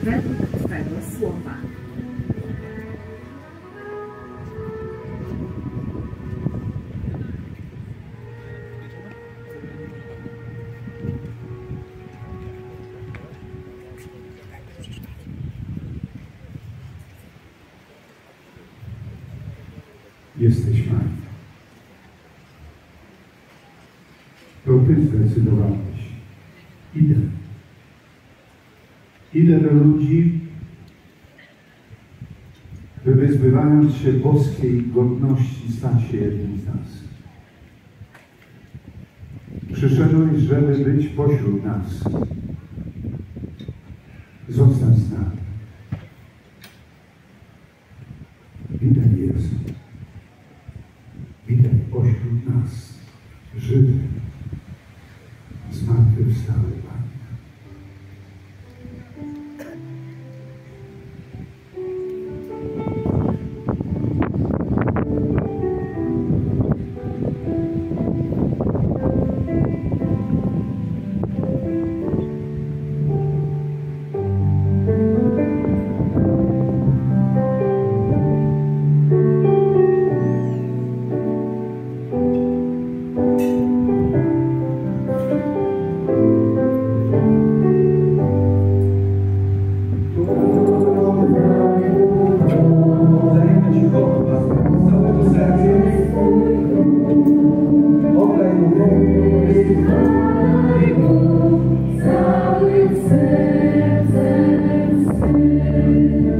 według Twego słowa. Jesteś martwy. To Ty zdecydowałeś. Idę. Idę do ludzi, by wyzbywając się boskiej godności stać się jednym z nas. Przyszedłeś, żeby być pośród nas. Zostań